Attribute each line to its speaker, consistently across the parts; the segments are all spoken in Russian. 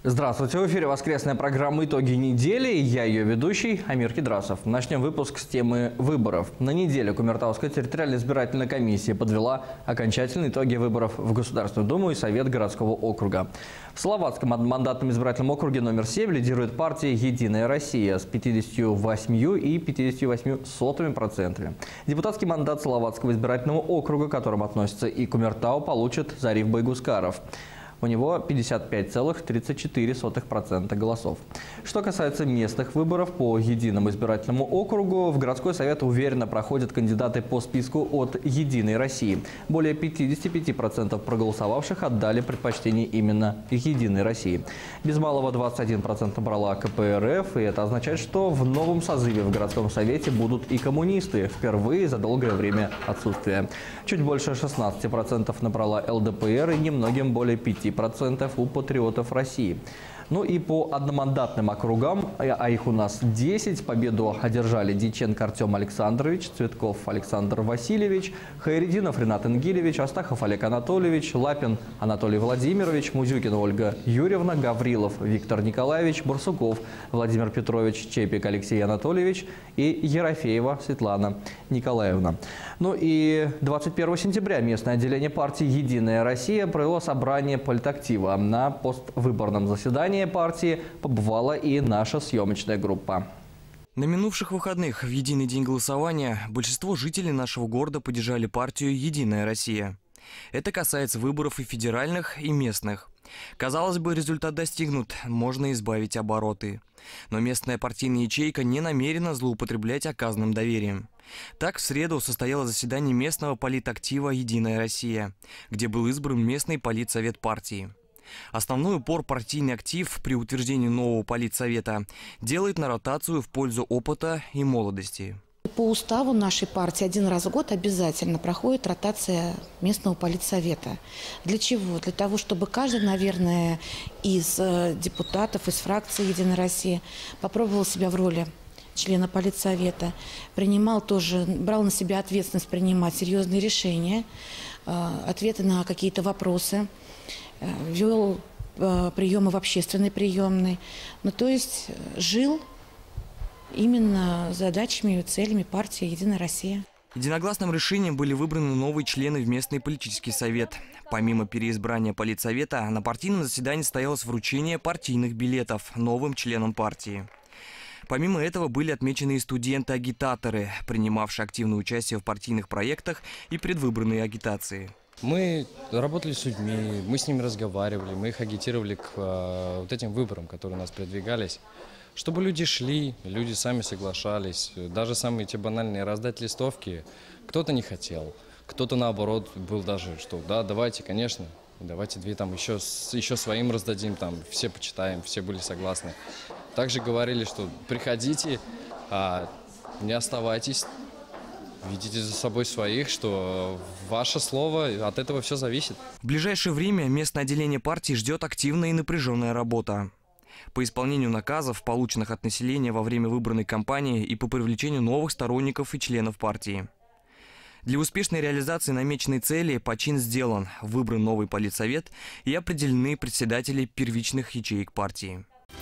Speaker 1: Здравствуйте, в эфире воскресная программа «Итоги недели». Я ее ведущий Амир Кедрасов. Начнем выпуск с темы выборов. На неделе Кумертауская территориальная избирательная комиссия подвела окончательные итоги выборов в Государственную Думу и Совет городского округа. В Салаватском одномандатном избирательном округе номер 7 лидирует партия «Единая Россия» с 58,58%. Депутатский мандат Салаватского избирательного округа, к которому относится и Кумертау, получит Зариф Байгускаров. У него 55,34% голосов. Что касается местных выборов по Единому избирательному округу, в городской совет уверенно проходят кандидаты по списку от «Единой России». Более 55% проголосовавших отдали предпочтение именно «Единой России». Без малого 21% брала КПРФ, и это означает, что в новом созыве в городском совете будут и коммунисты, впервые за долгое время отсутствия. Чуть больше 16% набрала ЛДПР и немногим более 5% у патриотов России. Ну и по одномандатным округам, а их у нас 10, победу одержали Дьяченко Артем Александрович, Цветков Александр Васильевич, Хайрединов Ренат Ингилевич, Астахов Олег Анатольевич, Лапин Анатолий Владимирович, Музюкина Ольга Юрьевна, Гаврилов Виктор Николаевич, Барсуков Владимир Петрович, Чепик Алексей Анатольевич и Ерофеева Светлана Николаевна. Ну и 21 сентября местное отделение партии «Единая Россия» провело собрание политактива. На поствыборном заседании партии побывала и наша съемочная группа.
Speaker 2: На минувших выходных в единый день голосования большинство жителей нашего города поддержали партию «Единая Россия». Это касается выборов и федеральных, и местных. Казалось бы, результат достигнут, можно избавить обороты. Но местная партийная ячейка не намерена злоупотреблять оказанным доверием. Так, в среду состоялось заседание местного политактива «Единая Россия», где был избран местный политсовет партии. Основной упор партийный актив при утверждении нового политсовета делает на ротацию в пользу опыта и молодости.
Speaker 3: По уставу нашей партии один раз в год обязательно проходит ротация местного политсовета. Для чего? Для того, чтобы каждый, наверное, из депутатов, из фракции «Единая Россия» попробовал себя в роли члена политсовета, брал на себя ответственность принимать серьезные решения, ответы на какие-то вопросы, вел приемы в общественной приемной, то есть жил именно задачами и целями партии «Единая Россия».
Speaker 2: Единогласным решением были выбраны новые члены в местный политический совет. Помимо переизбрания политсовета, на партийном заседании состоялось вручение партийных билетов новым членам партии. Помимо этого были отмечены и студенты-агитаторы, принимавшие активное участие в партийных проектах и предвыборной агитации.
Speaker 4: Мы работали с людьми, мы с ними разговаривали, мы их агитировали к вот этим выборам, которые у нас продвигались. Чтобы люди шли, люди сами соглашались, даже самые те банальные раздать листовки кто-то не хотел, кто-то наоборот был даже, что да, давайте, конечно, давайте две там еще своим раздадим, там все почитаем, все были согласны. Также говорили, что приходите, не оставайтесь, ведите за собой своих, что ваше слово, от этого все зависит.
Speaker 2: В ближайшее время местное отделение партии ждет активная и напряженная работа по исполнению наказов, полученных от населения во время выборной кампании, и по привлечению новых сторонников и членов партии. Для успешной реализации намеченной цели почин сделан, выбран новый политсовет и определены председатели первичных ячеек партии.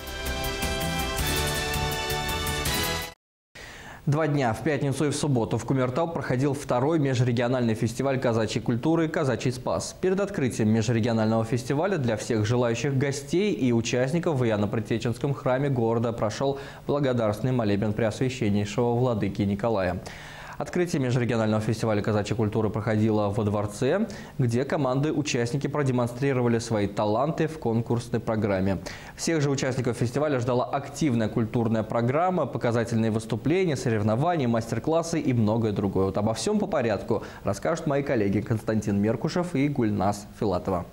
Speaker 1: 2 дня, в пятницу и в субботу, в Кумертау проходил второй межрегиональный фестиваль казачьей культуры «Казачий спас». Перед открытием межрегионального фестиваля для всех желающих гостей и участников в Иоанно-Предтеченском храме города прошел благодарственный молебен Преосвященнейшего владыки Николая. Открытие межрегионального фестиваля казачьей культуры проходило во дворце, где команды-участники продемонстрировали свои таланты в конкурсной программе. Всех же участников фестиваля ждала активная культурная программа, показательные выступления, соревнования, мастер-классы и многое другое. Вот обо всем по порядку расскажут мои коллеги Константин Меркушев и Гульнас Филатова.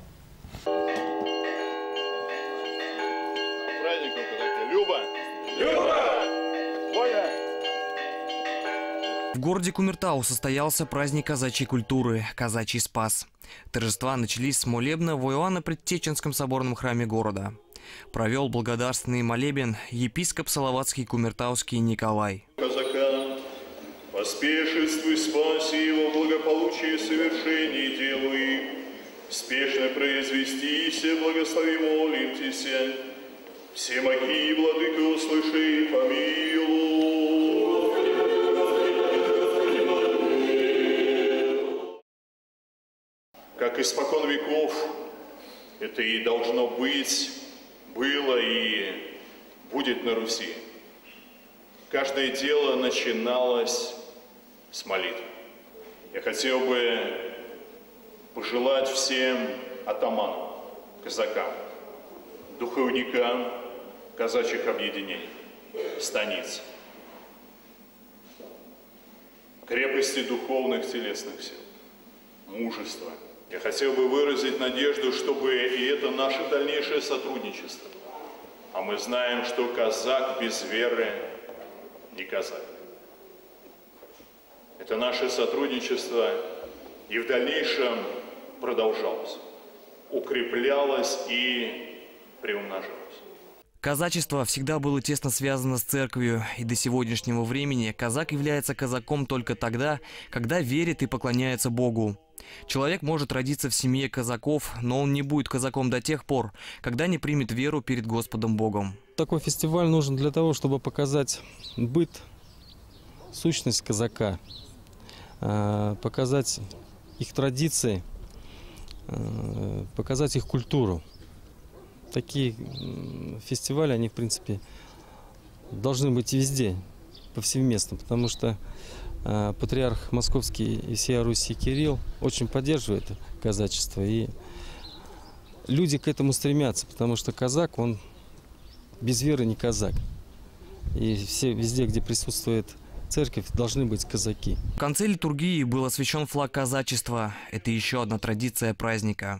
Speaker 2: В городе Кумертау состоялся праздник казачьей культуры «Казачий спас». Торжества начались с молебна в Иоанно-Предтеченском соборном храме города. Провел благодарственный молебен епископ Салаватский Кумертауский Николай.
Speaker 5: Казака, поспешествуй, спаси его благополучие совершение делай, спешно произвестися, благослови молимтеся, Всемоги, владыка, услыши и помилуй. Как испокон веков, это и должно быть, было и будет на Руси. Каждое дело начиналось с молитвы. Я хотел бы пожелать всем атаманам, казакам, духовникам казачьих объединений, станиц, крепости духовных телесных сил, мужества. Я хотел бы выразить надежду, чтобы и это наше дальнейшее сотрудничество. А мы знаем, что казак без веры не казак. Это наше сотрудничество и в дальнейшем продолжалось, укреплялось и приумножалось.
Speaker 2: Казачество всегда было тесно связано с церковью, и до сегодняшнего времени казак является казаком только тогда, когда верит и поклоняется Богу. Человек может родиться в семье казаков, но он не будет казаком до тех пор, когда не примет веру перед Господом Богом.
Speaker 6: Такой фестиваль нужен для того, чтобы показать быт, сущность казака, показать их традиции, показать их культуру. Такие фестивали, они, в принципе, должны быть везде, повсеместно, потому что патриарх Московский и всея Руси Кирилл очень поддерживает казачество, и люди к этому стремятся, потому что казак, он без веры не казак. И все, везде, где присутствует церковь, должны быть казаки.
Speaker 2: В конце литургии был освящен флаг казачества. Это еще одна традиция праздника.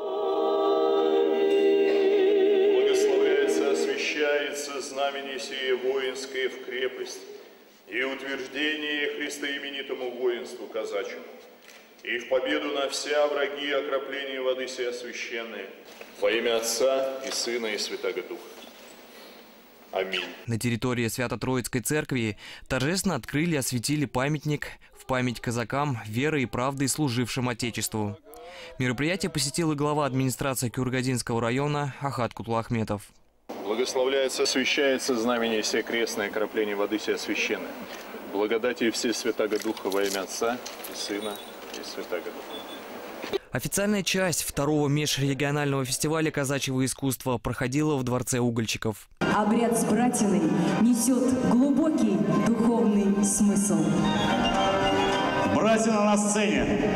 Speaker 5: Благословляется, освящается знамение сие воинское в крепость и утверждение христоименитому воинству казачьему, и в победу на вся враги окропление воды сия священные, во имя Отца и Сына и Святаго Духа. Аминь.
Speaker 2: На территории Свято-Троицкой церкви торжественно открыли и осветили памятник в память казакам, верой и правдой служившим Отечеству. Мероприятие посетил и глава администрации Кюргадинского района Ахат Кутлахметов.
Speaker 5: Благословляется, освящается знамение сие крестное, окропление воды сия священное. Благодати все Святаго Духа во имя Отца и Сына и Святаго Духа.
Speaker 2: Официальная часть второго межрегионального фестиваля казачьего искусства проходила в Дворце угольщиков.
Speaker 7: Обряд с братиной несет глубокий духовный смысл.
Speaker 8: Братина на сцене!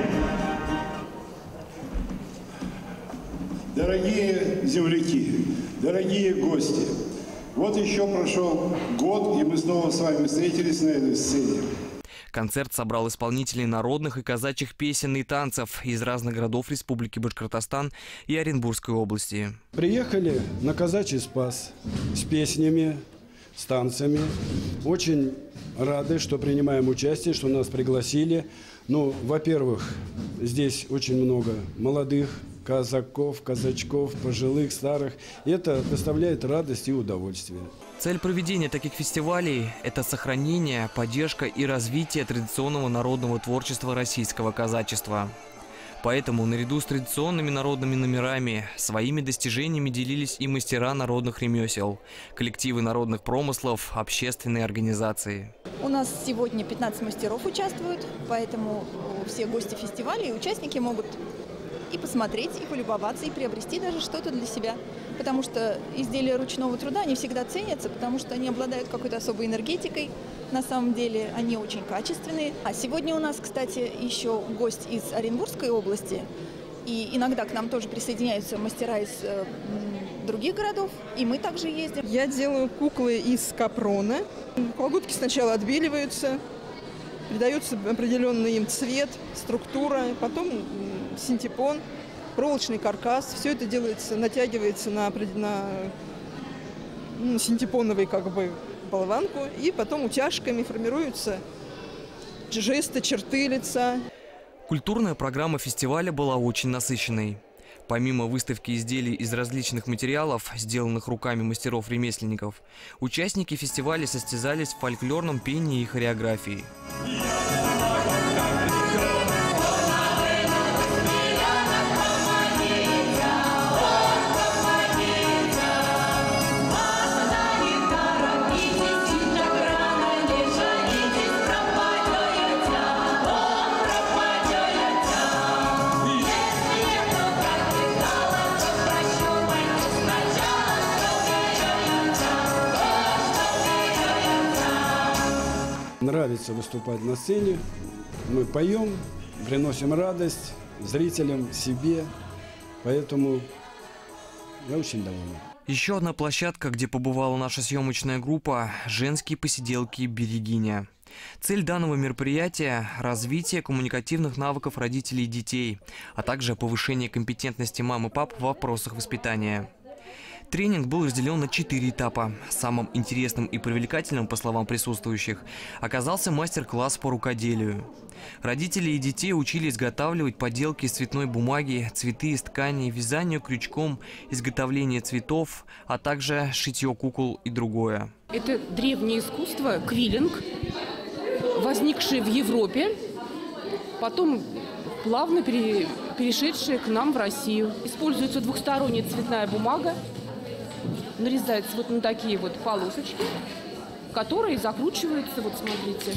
Speaker 8: Дорогие земляки, дорогие гости, вот еще прошел год, и мы снова с вами встретились на этой сцене.
Speaker 2: Концерт собрал исполнителей народных и казачьих песен и танцев из разных городов Республики Башкортостан и Оренбургской области.
Speaker 9: Приехали на казачий спас с песнями, с танцами. Очень рады, что принимаем участие, что нас пригласили. Ну, во-первых, здесь очень много молодых казаков, казачков, пожилых, старых. Это доставляет радость и удовольствие.
Speaker 2: Цель проведения таких фестивалей – это сохранение, поддержка и развитие традиционного народного творчества российского казачества. Поэтому наряду с традиционными народными номерами своими достижениями делились и мастера народных ремесел, коллективы народных промыслов, общественные организации.
Speaker 10: У нас сегодня 15 мастеров участвуют, поэтому все гости фестиваля и участники могут и посмотреть, и полюбоваться, и приобрести даже что-то для себя. Потому что изделия ручного труда, они всегда ценятся, потому что они обладают какой-то особой энергетикой. На самом деле они очень качественные. А сегодня у нас, кстати, еще гость из Оренбургской области. И иногда к нам тоже присоединяются мастера из других городов. И мы также ездим.
Speaker 11: Я делаю куклы из капрона. Колготки сначала отбеливаются, придается определенный им цвет, структура, потом синтепон, проволочный каркас. Все это делается, натягивается на синтепоновую болванку, и потом утяжками формируются жесты, черты лица.
Speaker 2: Культурная программа фестиваля была очень насыщенной. Помимо выставки изделий из различных материалов, сделанных руками мастеров-ремесленников, участники фестиваля состязались в фольклорном пении и хореографии.
Speaker 9: Нравится выступать на сцене. Мы поем, приносим радость зрителям, себе. Поэтому я очень доволен.
Speaker 2: Еще одна площадка, где побывала наша съемочная группа – женские посиделки «Берегиня». Цель данного мероприятия – развитие коммуникативных навыков родителей и детей, а также повышение компетентности мам и пап в вопросах воспитания. Тренинг был разделен на 4 этапа. Самым интересным и привлекательным, по словам присутствующих, оказался мастер-класс по рукоделию. Родители и детей учили изготавливать поделки из цветной бумаги, цветы из ткани, вязанию крючком, изготовление цветов, а также шитье кукол и другое.
Speaker 12: Это древнее искусство, квиллинг, возникшее в Европе, потом плавно перешедшее к нам в Россию. Используется двухсторонняя цветная бумага. Нарезается вот на такие вот полосочки, которые закручиваются, вот смотрите,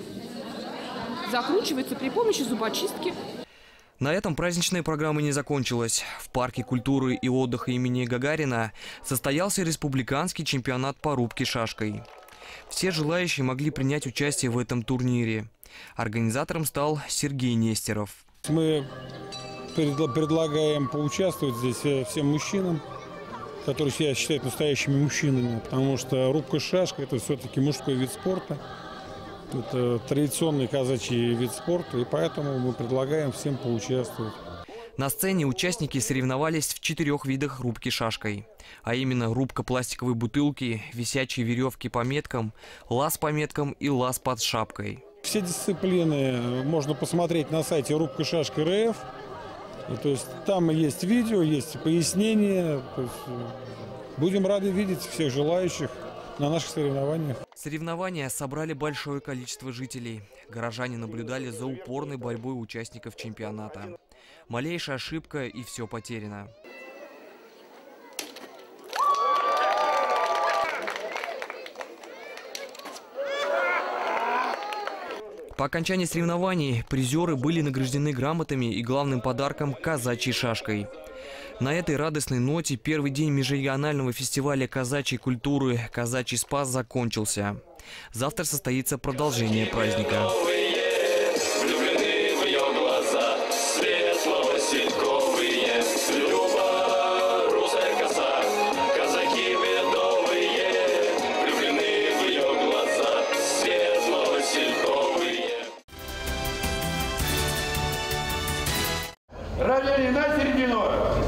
Speaker 12: закручиваются при помощи зубочистки.
Speaker 2: На этом праздничная программа не закончилась. В парке культуры и отдыха имени Гагарина состоялся республиканский чемпионат по рубке шашкой. Все желающие могли принять участие в этом турнире. Организатором стал Сергей Нестеров.
Speaker 13: Мы предлагаем поучаствовать здесь всем мужчинам, которые себя считают настоящими мужчинами, потому что рубка шашка – это все-таки мужской вид спорта, это традиционный казачий вид спорта, и поэтому мы предлагаем всем поучаствовать.
Speaker 2: На сцене участники соревновались в 4 видах рубки шашкой, а именно рубка пластиковой бутылки, висячие веревки по меткам, лаз по меткам и лаз под шапкой.
Speaker 13: Все дисциплины можно посмотреть на сайте рубка-шашка.рф. То есть там есть видео, есть пояснения. То есть будем рады видеть всех желающих на наших соревнованиях.
Speaker 2: Соревнования собрали большое количество жителей. Горожане наблюдали за упорной борьбой участников чемпионата. Малейшая ошибка и все потеряно. По окончании соревнований призеры были награждены грамотами и главным подарком – казачьей шашкой. На этой радостной ноте первый день межрегионального фестиваля казачьей культуры «Казачий спас» закончился. Завтра состоится продолжение праздника.
Speaker 8: Ранее на середину.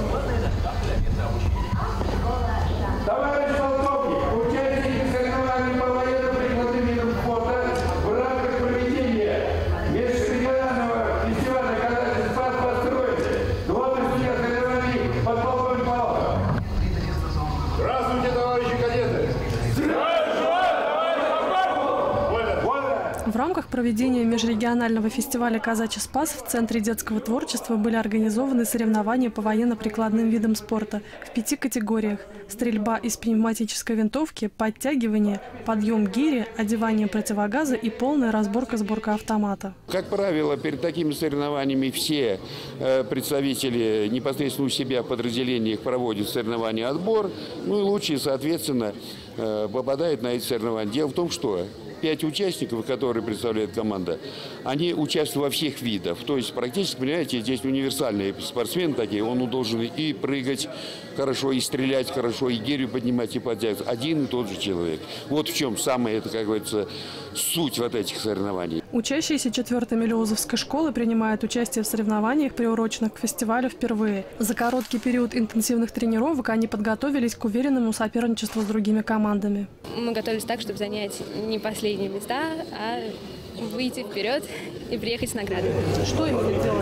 Speaker 8: Товарищ полковник, участники соревнований по военно-прикладным видам спорта в рамках проведения межрегионального фестиваля «Казачий спас» построены. Главный судья соревнований подполковник Малахов. Здравствуйте, товарищи кадеты.
Speaker 14: В рамках проведения межрегионального фестиваля «Казачий спас» в Центре детского творчества были организованы соревнования по военно-прикладным видам спорта в 5 категориях: стрельба из пневматической винтовки, подтягивание, подъем гири, одевание противогаза и полная разборка-сборка автомата.
Speaker 15: Как правило, перед такими соревнованиями все представители непосредственно у себя в подразделениях проводят соревнования отбор, ну и лучшие, соответственно, попадают на эти соревнования. Дело в том, что 5 участников, которые представляет команда, они участвуют во всех видах. То есть практически, понимаете, здесь универсальные спортсмены такие. Он должен и прыгать хорошо, и стрелять хорошо, и гирю поднимать, и подтягивать. Один и тот же человек. Вот в чем самая, это, как говорится, суть вот этих соревнований.
Speaker 14: Учащиеся 4-й Мелеузовской школы принимают участие в соревнованиях, приуроченных к фестивалю, впервые. За короткий период интенсивных тренировок они подготовились к уверенному соперничеству с другими командами.
Speaker 16: Мы готовились так, чтобы занять не последние места, а выйти вперед и приехать с наградой.
Speaker 14: Что именно делали?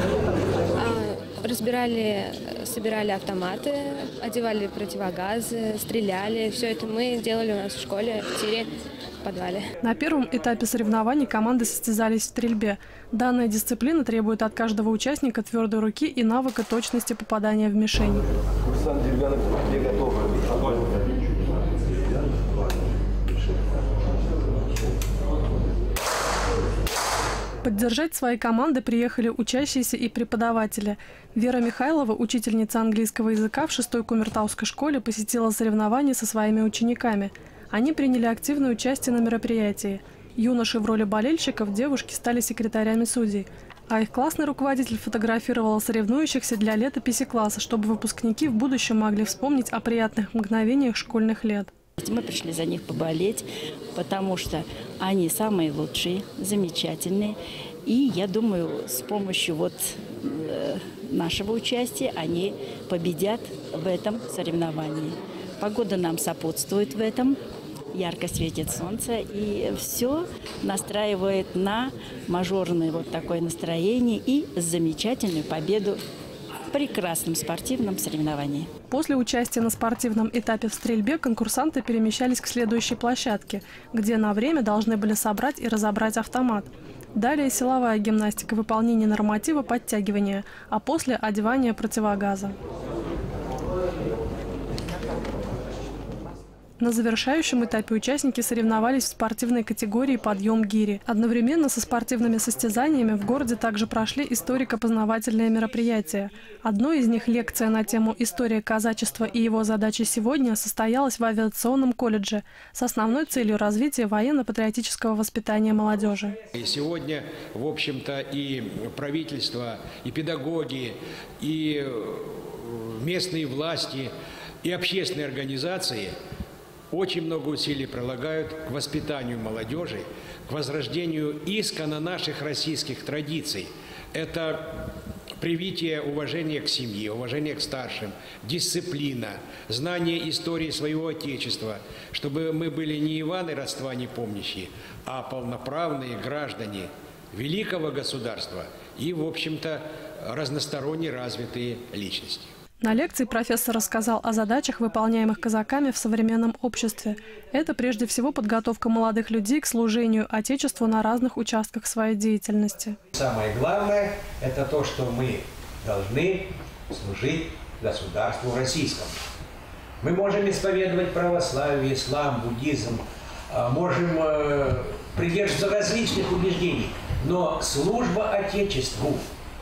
Speaker 16: Собирали автоматы, одевали противогазы, стреляли. Все это мы делали у нас в школе, в тире, в подвале.
Speaker 14: На первом этапе соревнований команды состязались в стрельбе. Данная дисциплина требует от каждого участника твердой руки и навыка точности попадания в мишень. Поддержать свои команды приехали учащиеся и преподаватели. Вера Михайлова, учительница английского языка в 6-й Кумертауской школе, посетила соревнования со своими учениками. Они приняли активное участие на мероприятии. Юноши в роли болельщиков, девушки стали секретарями судей. А их классный руководитель фотографировал соревнующихся для летописи класса, чтобы выпускники в будущем могли вспомнить о приятных мгновениях школьных лет.
Speaker 17: Мы пришли за них поболеть, потому что они самые лучшие, замечательные. И я думаю, с помощью нашего участия они победят в этом соревновании. Погода нам сопутствует в этом. Ярко светит солнце, и все настраивает на мажорное такое настроение и замечательную победу в прекрасном спортивном соревновании.
Speaker 14: После участия на спортивном этапе в стрельбе конкурсанты перемещались к следующей площадке, где на время должны были собрать и разобрать автомат. Далее силовая гимнастика, выполнение норматива подтягивания, а после одевание противогаза. На завершающем этапе участники соревновались в спортивной категории «Подъем гири». Одновременно со спортивными состязаниями в городе также прошли историко-познавательные мероприятия. Одно из них, лекция на тему «История казачества и его задачи сегодня», состоялась в авиационном колледже с основной целью развития военно-патриотического воспитания молодежи.
Speaker 18: И сегодня, в общем-то, и правительство, и педагоги, и местные власти, и общественные организации очень много усилий прилагают к воспитанию молодежи, к возрождению исконно наших российских традиций. Это привитие уважения к семье, уважения к старшим, дисциплина, знание истории своего Отечества, чтобы мы были не Иваны, родства не помнящие, а полноправные граждане великого государства и, в общем-то, разносторонне развитые личности.
Speaker 14: На лекции профессор рассказал о задачах, выполняемых казаками в современном обществе. Это прежде всего подготовка молодых людей к служению Отечеству на разных участках своей деятельности.
Speaker 19: Самое главное – это то, что мы должны служить государству российскому. Мы можем исповедовать православие, ислам, буддизм, можем придерживаться различных убеждений, но служба Отечеству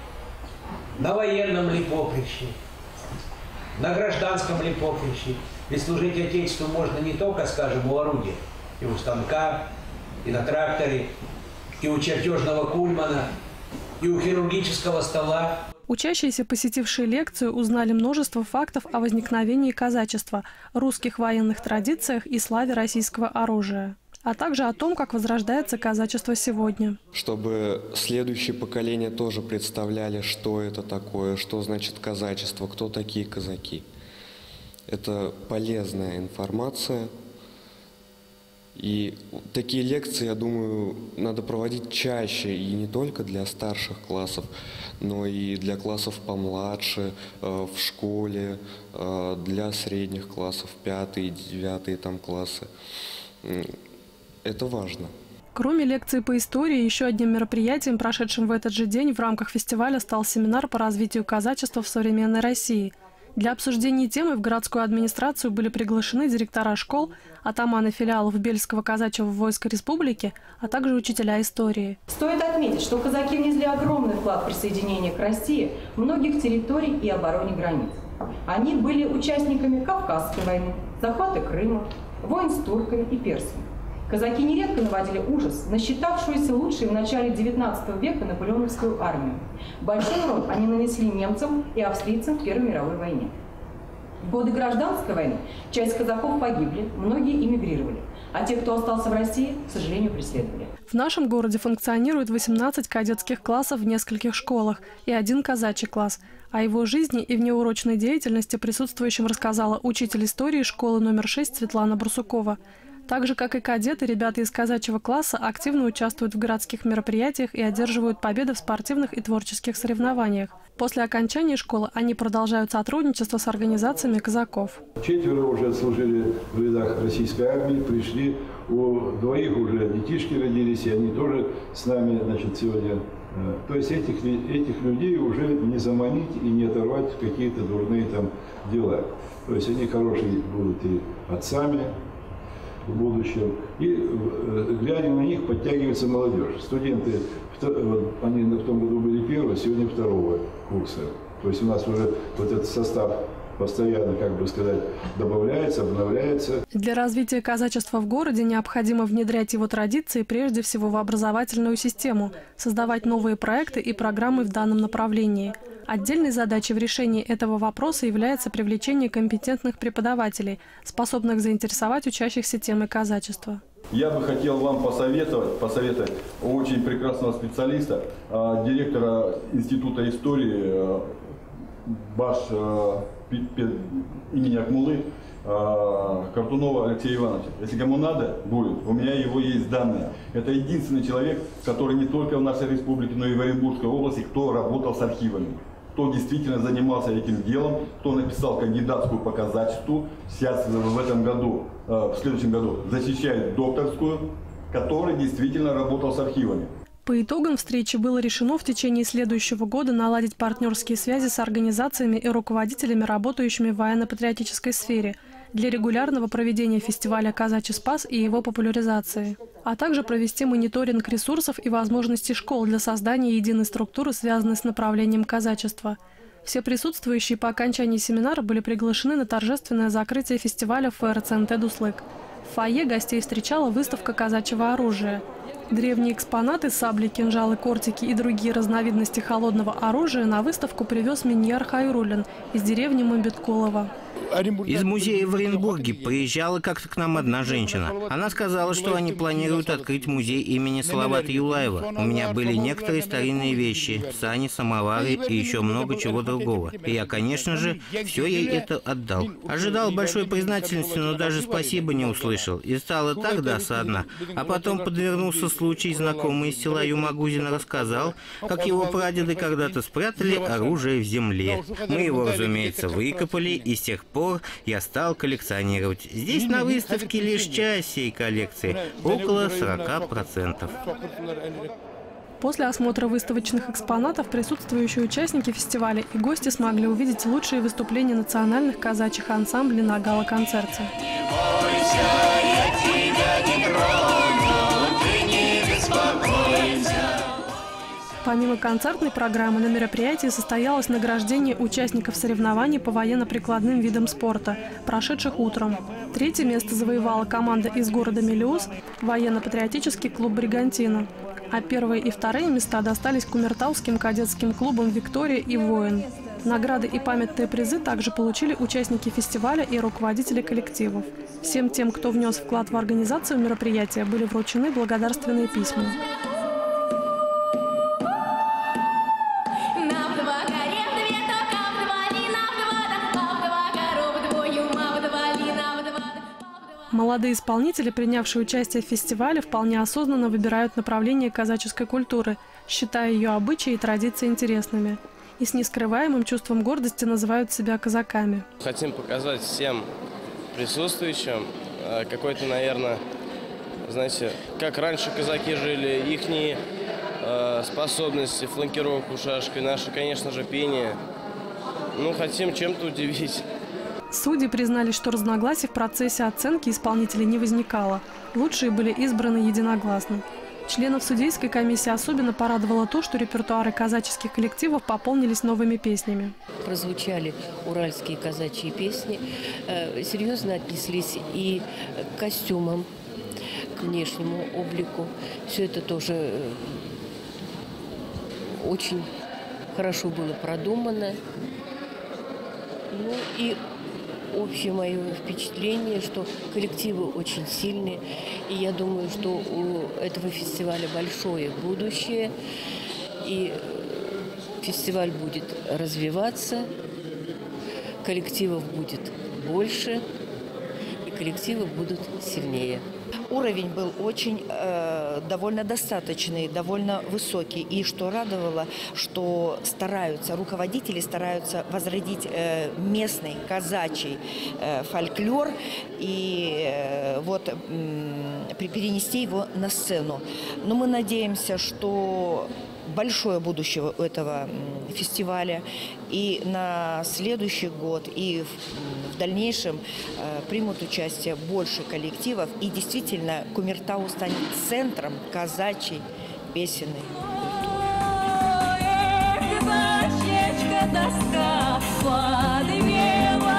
Speaker 19: на военном ли поприще, на гражданском ли поприще. Ведь служить Отечеству можно не только, скажем, у орудия, и у станка, и на тракторе, и у чертежного кульмана, и у хирургического стола.
Speaker 14: Учащиеся, посетившие лекцию, узнали множество фактов о возникновении казачества, русских военных традициях и славе российского оружия, а также о том, как возрождается казачество сегодня.
Speaker 20: Чтобы следующее поколение тоже представляли, что это такое, что значит казачество, кто такие казаки. Это полезная информация. И такие лекции, я думаю, надо проводить чаще, и не только для старших классов, но и для классов помладше, в школе, для средних классов, 5-е, 9-е там классы. Это важно.
Speaker 14: Кроме лекции по истории, еще одним мероприятием, прошедшим в этот же день в рамках фестиваля, стал семинар по развитию казачества в современной России. Для обсуждения темы в городскую администрацию были приглашены директора школ, атаманы филиалов Бельского казачьего войска республики, а также учителя истории.
Speaker 21: Стоит отметить, что казаки внесли огромный вклад в присоединение к России многих территорий и обороне границ. Они были участниками Кавказской войны, захвата Крыма, войн с турками и персами. Казаки нередко наводили ужас на считавшуюся лучшей в начале XIX века наполеоновскую армию. Большой урон они нанесли немцам и австрийцам в Первой мировой войне. В годы гражданской войны часть казаков погибли, многие эмигрировали, а те, кто остался в России, к сожалению, преследовали.
Speaker 14: В нашем городе функционирует 18 кадетских классов в нескольких школах и 1 казачий класс. О его жизни и внеурочной деятельности присутствующим рассказала учитель истории школы номер 6 Светлана Брусукова. Так же, как и кадеты, ребята из казачьего класса активно участвуют в городских мероприятиях и одерживают победы в спортивных и творческих соревнованиях. После окончания школы они продолжают сотрудничество с организациями казаков. 4
Speaker 22: уже служили в рядах российской армии, пришли, у 2 уже детишки родились, и они тоже с нами, значит, сегодня. То есть этих людей уже не заманить и не оторвать в какие-то дурные там дела. То есть они хорошие будут и отцами в будущем. И глядя на них, подтягивается молодежь. Студенты, они в том году были 1-го, сегодня 2-го курса. То есть у нас уже вот этот состав постоянно, как бы сказать, добавляется, обновляется.
Speaker 14: Для развития казачества в городе необходимо внедрять его традиции прежде всего в образовательную систему, создавать новые проекты и программы в данном направлении. Отдельной задачей в решении этого вопроса является привлечение компетентных преподавателей, способных заинтересовать учащихся темой казачества.
Speaker 3: Я бы хотел вам посоветовать очень прекрасного специалиста, директора Института истории Баш имени Акмулы, Картунова Алексея Ивановича. Если кому надо будет, у меня его есть данные. Это единственный человек, который не только в нашей республике, но и в Оренбургской области, кто работал с архивами, кто действительно занимался этим делом, кто написал кандидатскую по казачеству, сейчас в этом году, в следующем году защищает докторскую, который действительно работал с архивами.
Speaker 14: По итогам встречи было решено в течение следующего года наладить партнерские связи с организациями и руководителями, работающими в военно-патриотической сфере, для регулярного проведения фестиваля «Казачий спас» и его популяризации, а также провести мониторинг ресурсов и возможностей школ для создания единой структуры, связанной с направлением казачества. Все присутствующие по окончании семинара были приглашены на торжественное закрытие фестиваля в ФРЦНТ «Дуслык». В фойе гостей встречала выставка казачьего оружия. Древние экспонаты, сабли, кинжалы, кортики и другие разновидности холодного оружия на выставку привез Миньяр Хайрулин из деревни Мамбеткулова.
Speaker 4: Из музея в Оренбурге приезжала как-то к нам одна женщина. Она сказала, что они планируют открыть музей имени Салавата Юлаева. У меня были некоторые старинные вещи, сани, самовары и еще много чего другого. И я, конечно же, все ей это отдал. Ожидал большой признательности, но даже спасибо не услышал. И стало так досадно. А потом подвернулся случай, знакомый из села Юмагузина рассказал, как его прадеды когда-то спрятали оружие в земле. Мы его, разумеется, выкопали, и с тех пор я стал коллекционировать. Здесь на выставке лишь часть всей коллекции, около 40%.
Speaker 14: После осмотра выставочных экспонатов присутствующие участники фестиваля и гости смогли увидеть лучшие выступления национальных казачьих ансамблей на гала-концерте. Помимо концертной программы, на мероприятии состоялось награждение участников соревнований по военно-прикладным видам спорта, прошедших утром. Третье место завоевала команда из города Мелеуз, военно-патриотический клуб «Бригантина». А первые и вторые места достались кумертауским кадетским клубам «Виктория» и «Воин». Награды и памятные призы также получили участники фестиваля и руководители коллективов. Всем тем, кто внес вклад в организацию мероприятия, были вручены благодарственные письма. Молодые исполнители, принявшие участие в фестивале, вполне осознанно выбирают направление казаческой культуры, считая ее обычаи и традиции интересными. И с нескрываемым чувством гордости называют себя казаками.
Speaker 23: Хотим показать всем присутствующим какой-то, наверное, знаете, как раньше казаки жили, ихние способности, фланкировку шашкой, наше, конечно же, пение. Ну, хотим чем-то удивить.
Speaker 14: Судьи признали, что разногласий в процессе оценки исполнителей не возникало. Лучшие были избраны единогласно. Членов судейской комиссии особенно порадовало то, что репертуары казаческих коллективов пополнились новыми песнями.
Speaker 24: Прозвучали уральские казачьи песни, серьезно отнеслись и к костюмам, к внешнему облику. Все это тоже очень хорошо было продумано. Ну и общее мое впечатление, что коллективы очень сильные. И я думаю, что у этого фестиваля большое будущее. И фестиваль будет развиваться, коллективов будет больше, и коллективы будут сильнее.
Speaker 25: Уровень был очень довольно достаточный, довольно высокий. И что радовало, что руководители стараются возродить местный казачий фольклор и перенести его на сцену. Но мы надеемся, что большое будущее у этого фестиваля. И на следующий год, и в дальнейшем примут участие больше коллективов. И действительно, Кумертау станет центром казачьей песенной культуры.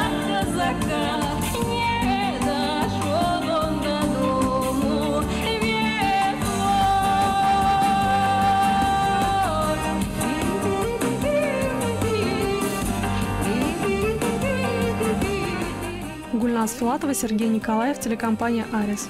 Speaker 14: Гульназ Филатова, Сергей Николаев, телекомпания «Арис».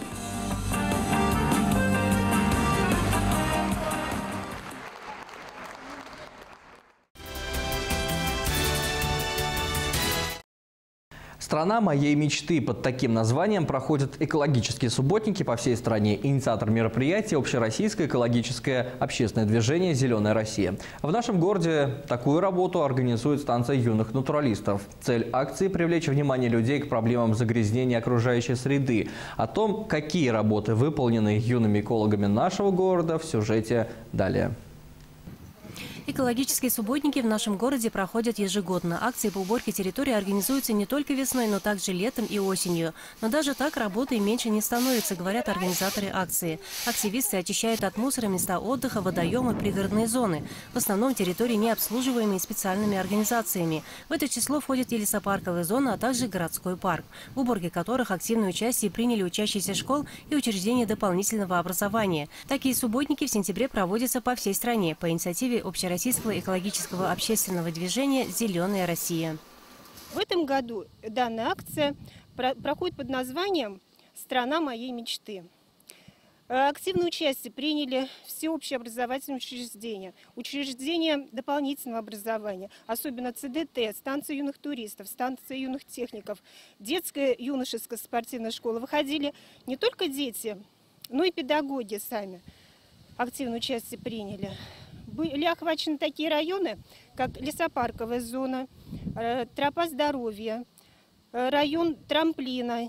Speaker 1: Страна моей мечты. Под таким названием проходят экологические субботники по всей стране. Инициатор мероприятия – общероссийское экологическое общественное движение «Зеленая Россия». В нашем городе такую работу организует станция юных натуралистов. Цель акции – привлечь внимание людей к проблемам загрязнения окружающей среды. О том, какие работы выполнены юными экологами нашего города, в сюжете далее.
Speaker 5: Экологические субботники в нашем городе проходят ежегодно. Акции по уборке территории организуются не только весной, но также летом и осенью. Но даже так работы меньше не становится, говорят организаторы акции. Активисты очищают от мусора места отдыха, водоемы, пригородные зоны. В основном территории, не обслуживаемые специальными организациями. В это число входит и лесопарковая зона, а также городской парк, в уборке которых активное участие приняли учащиеся школ и учреждения дополнительного образования. Такие субботники в сентябре проводятся по всей стране по инициативе общероссийского экологического общественного движения «Зеленая Россия».
Speaker 6: В этом году данная акция проходит под названием «Страна моей мечты». Активное участие приняли все общеобразовательные учреждения, учреждения дополнительного образования, особенно ЦДТ, станция юных туристов, станция юных техников, детская юношеская спортивная школа. Выходили не только дети, но и педагоги сами активное участие приняли. Были охвачены такие районы, как лесопарковая зона, тропа здоровья, район трамплина,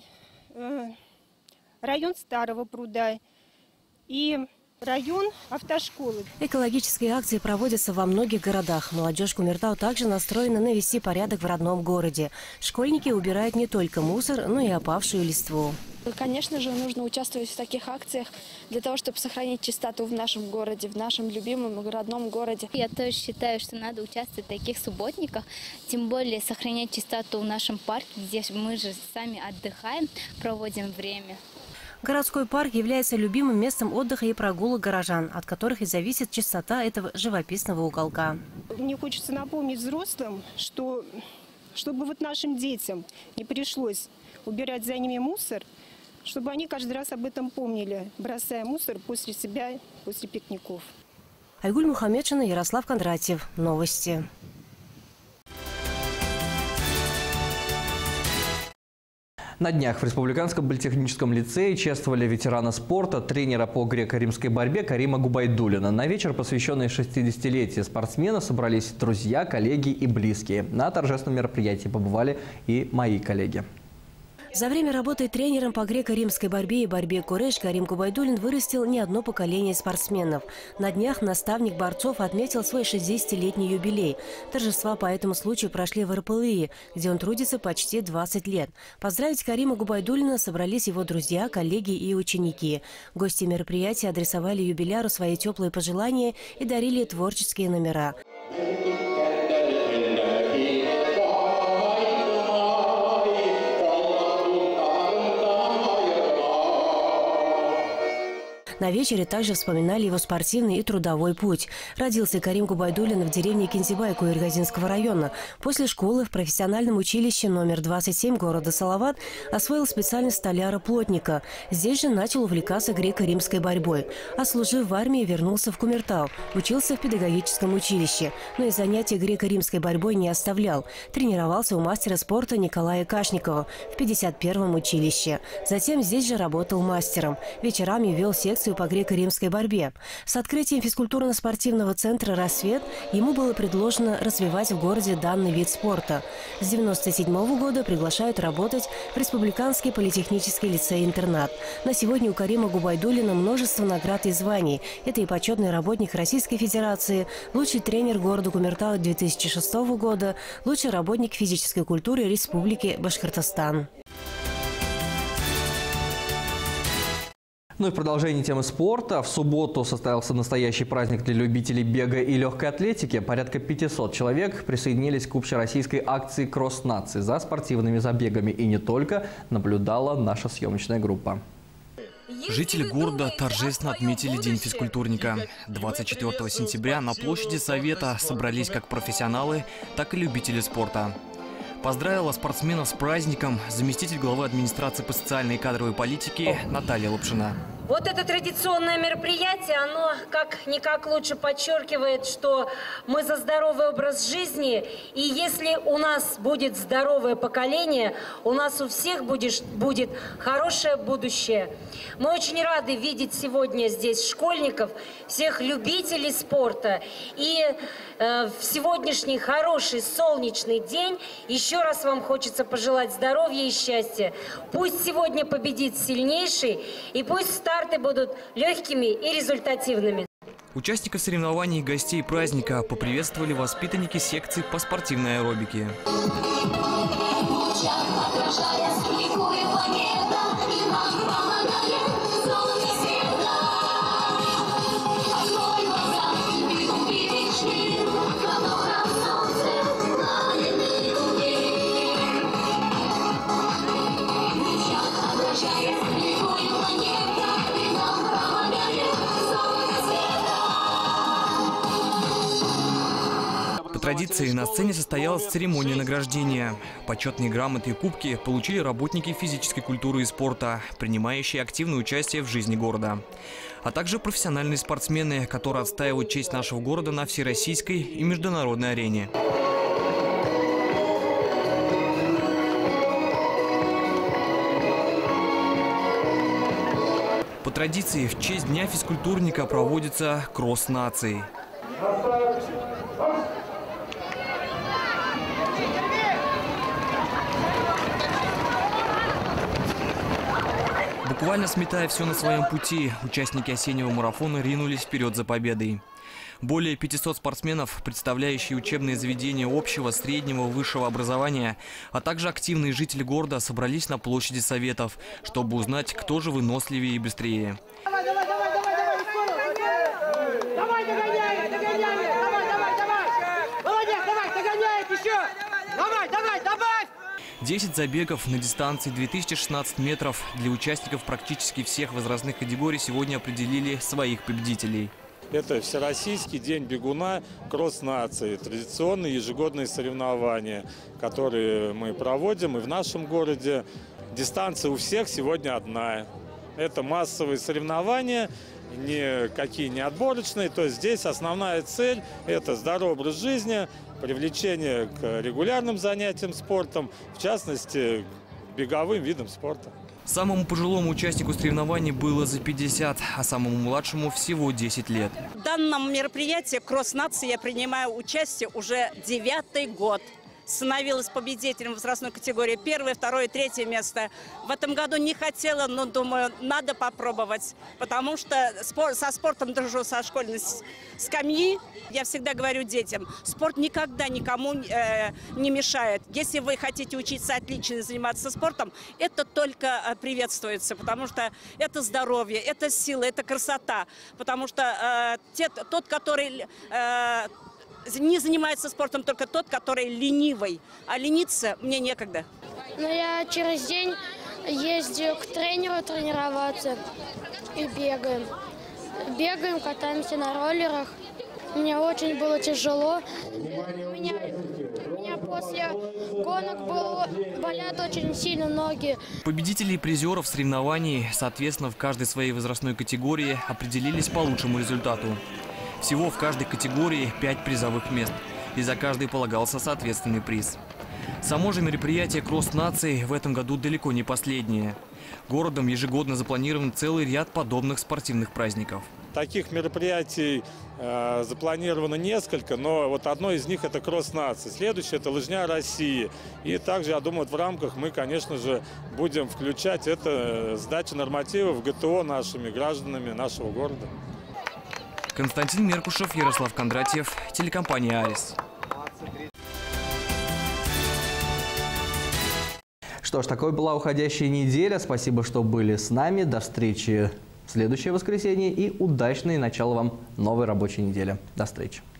Speaker 6: район Старого пруда и район автошколы.
Speaker 5: Экологические акции проводятся во многих городах. Молодежь Кумертау также настроена навести порядок в родном городе. Школьники убирают не только мусор, но и опавшую листву.
Speaker 7: Конечно же, нужно участвовать в таких акциях для того, чтобы сохранить чистоту в нашем городе, в нашем любимом родном городе.
Speaker 10: Я тоже считаю, что надо участвовать в таких субботниках, тем более сохранять чистоту в нашем парке, где мы же сами отдыхаем, проводим время.
Speaker 5: Городской парк является любимым местом отдыха и прогулок горожан, от которых и зависит чистота этого живописного уголка.
Speaker 6: Мне хочется напомнить взрослым, что чтобы вот нашим детям не пришлось убирать за ними мусор, чтобы они каждый раз об этом помнили, бросая мусор после себя, после пикников.
Speaker 5: Айгуль Мухаммедшина, Ярослав Кондратьев. Новости.
Speaker 1: На днях в Республиканском политехническом лицее чествовали ветерана спорта, тренера по греко-римской борьбе Карима Губайдуллина. На вечер, посвященный 60-летию спортсмена, собрались друзья, коллеги и близкие. На торжественном мероприятии побывали и мои коллеги.
Speaker 5: За время работы тренером по греко-римской борьбе и борьбе куреш Карим Губайдуллин вырастил не одно поколение спортсменов. На днях наставник борцов отметил свой 60-летний юбилей. Торжества по этому случаю прошли в РПЛИ, где он трудится почти 20 лет. Поздравить Карима Губайдуллина собрались его друзья, коллеги и ученики. Гости мероприятия адресовали юбиляру свои теплые пожелания и дарили творческие номера. На вечере также вспоминали его спортивный и трудовой путь. Родился Карим Губайдуллин в деревне Кинзибай Куиргазинского района. После школы в профессиональном училище номер 27 города Салават освоил специальность столяра-плотника. Здесь же начал увлекаться греко-римской борьбой. Отслужив в армии, вернулся в Кумертау. Учился в педагогическом училище. Но и занятия греко-римской борьбой не оставлял. Тренировался у мастера спорта Николая Кашникова в 51-м училище. Затем здесь же работал мастером. Вечерами вел секцию по греко-римской борьбе. С открытием физкультурно-спортивного центра «Рассвет» ему было предложено развивать в городе данный вид спорта. С 1997 года приглашают работать в Республиканский политехнический лицей-интернат. На сегодня у Карима Губайдуллина множество наград и званий. Это и почетный работник Российской Федерации, лучший тренер города Кумертау 2006 года, лучший работник физической культуры Республики Башкортостан.
Speaker 1: Ну и в продолжение темы спорта. В субботу состоялся настоящий праздник для любителей бега и легкой атлетики. Порядка 500 человек присоединились к общероссийской акции «Кросс нации». За спортивными забегами и не только наблюдала наша съемочная группа.
Speaker 2: Жители города торжественно отметили День физкультурника. 24 сентября на площади Совета собрались как профессионалы, так и любители спорта. Поздравила спортсменов с праздником заместитель главы администрации по социальной и кадровой политике Наталья Лапшина.
Speaker 9: Вот это традиционное мероприятие, оно как-никак лучше подчеркивает, что мы за здоровый образ жизни. И если у нас будет здоровое поколение, у нас у всех будет хорошее будущее. Мы очень рады видеть сегодня здесь школьников, всех любителей спорта. И в сегодняшний хороший солнечный день еще раз вам хочется пожелать здоровья и счастья. Пусть сегодня победит сильнейший, и пусть старты будут легкими и результативными.
Speaker 2: Участников соревнований и гостей праздника поприветствовали воспитанники секции по спортивной аэробике. По традиции на сцене состоялась церемония награждения. Почетные грамоты и кубки получили работники физической культуры и спорта, принимающие активное участие в жизни города, а также профессиональные спортсмены, которые отстаивают честь нашего города на всероссийской и международной арене. По традиции в честь Дня физкультурника проводится кросс наций. Буквально сметая все на своем пути, участники осеннего марафона ринулись вперед за победой. Более 500 спортсменов, представляющие учебные заведения общего, среднего, высшего образования, а также активные жители города собрались на площади Советов, чтобы узнать, кто же выносливее и быстрее.
Speaker 8: Давай, догоняй! Молодец, давай, догоняет еще! Давай!
Speaker 2: 10 забегов на дистанции 2016 метров для участников практически всех возрастных категорий сегодня определили своих победителей.
Speaker 11: Это Всероссийский день бегуна «Кросс нации», традиционные ежегодные соревнования, которые мы проводим и в нашем городе. Дистанция у всех сегодня одна. Это массовые соревнования, никакие не отборочные. То есть здесь основная цель – это здоровый образ жизни, привлечение к регулярным занятиям спортом, в частности, к беговым видам спорта.
Speaker 2: Самому пожилому участнику соревнований было за 50, а самому младшему всего 10 лет.
Speaker 12: В данном мероприятии «Кросс нации» я принимаю участие уже 9-й год. Становилась победителем возрастной категории 1, 2, 3 место. В этом году не хотела, но думаю, надо попробовать, потому что со спортом дружу со школьной скамьи. Я всегда говорю детям, спорт никогда никому не мешает. Если вы хотите учиться отлично и заниматься спортом, это только приветствуется, потому что это здоровье, это сила, это красота. Потому что тот, который... не занимается спортом только тот, который ленивый. А лениться мне некогда.
Speaker 13: Но я через день ездил к тренеру тренироваться и бегаем. Бегаем, катаемся на роллерах. Мне очень было тяжело. У меня после гонок болят очень сильно ноги.
Speaker 2: Победители и призеров соревнований, соответственно, в каждой своей возрастной категории определились по лучшему результату. Всего в каждой категории 5 призовых мест, и за каждый полагался соответственный приз. Само же мероприятие «Кросс нации» в этом году далеко не последнее. Городом ежегодно запланирован целый ряд подобных спортивных праздников.
Speaker 11: Таких мероприятий запланировано несколько, но вот одно из них – это «Кросс нации», следующее – это «Лыжня России». И также, я думаю, в рамках мы, конечно же, будем включать это сдача нормативов ГТО нашими гражданами нашего города.
Speaker 2: Константин Меркушев, Ярослав Кондратьев, телекомпания «Арис».
Speaker 1: Что ж, такой была уходящая неделя. Спасибо, что были с нами. До встречи в следующее воскресенье и удачное начало вам новой рабочей недели. До встречи.